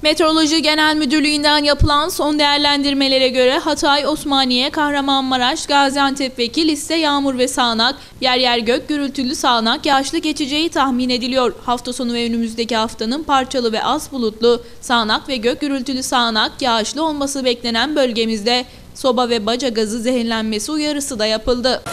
Meteoroloji Genel Müdürlüğü'nden yapılan son değerlendirmelere göre Hatay, Osmaniye, Kahramanmaraş, Gaziantep ve Kilis'te yağmur ve sağanak, yer yer gök gürültülü sağanak yağışlı geçeceği tahmin ediliyor. Hafta sonu ve önümüzdeki haftanın parçalı ve az bulutlu, sağanak ve gök gürültülü sağanak yağışlı olması beklenen bölgemizde soba ve baca gazı zehirlenmesi uyarısı da yapıldı.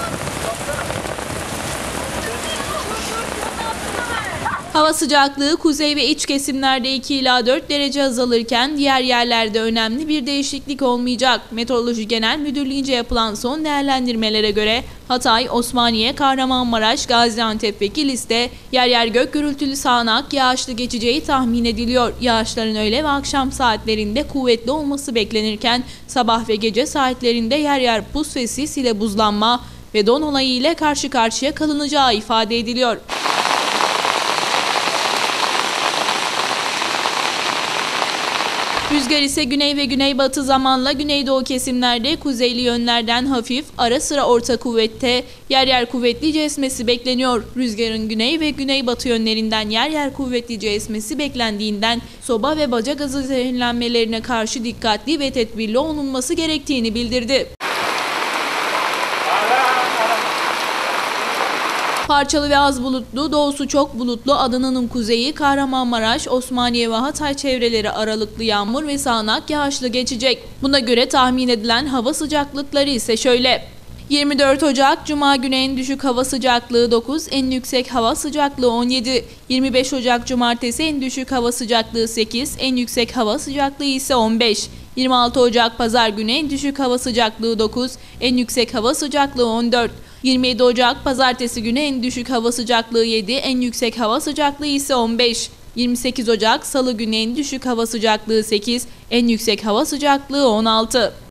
Hava sıcaklığı kuzey ve iç kesimlerde 2 ila 4 derece azalırken diğer yerlerde önemli bir değişiklik olmayacak. Meteoroloji Genel Müdürlüğü'nce yapılan son değerlendirmelere göre Hatay, Osmaniye, Kahramanmaraş, Gaziantep ve Kilis'te yer yer gök gürültülü sağanak yağışlı geçeceği tahmin ediliyor. Yağışların öğle ve akşam saatlerinde kuvvetli olması beklenirken sabah ve gece saatlerinde yer yer pus ve sis ile buzlanma ve don olayı ile karşı karşıya kalınacağı ifade ediliyor. Rüzgar ise güney ve güneybatı zamanla güneydoğu kesimlerde kuzeyli yönlerden hafif, ara sıra orta kuvvette, yer yer kuvvetlice esmesi bekleniyor. Rüzgarın güney ve güneybatı yönlerinden yer yer kuvvetlice esmesi beklendiğinden soba ve baca gazı zehirlenmelerine karşı dikkatli ve tedbirli olunması gerektiğini bildirdi. Parçalı ve az bulutlu, doğusu çok bulutlu Adana'nın kuzeyi, Kahramanmaraş, Osmaniye ve Hatay çevreleri aralıklı yağmur ve sağanak yağışlı geçecek. Buna göre tahmin edilen hava sıcaklıkları ise şöyle. 24 Ocak Cuma günü en düşük hava sıcaklığı 9, en yüksek hava sıcaklığı 17. 25 Ocak Cumartesi en düşük hava sıcaklığı 8, en yüksek hava sıcaklığı ise 15. 26 Ocak Pazar günü en düşük hava sıcaklığı 9, en yüksek hava sıcaklığı 14. 27 Ocak Pazartesi günü en düşük hava sıcaklığı 7, en yüksek hava sıcaklığı ise 15. 28 Ocak Salı günü en düşük hava sıcaklığı 8, en yüksek hava sıcaklığı 16.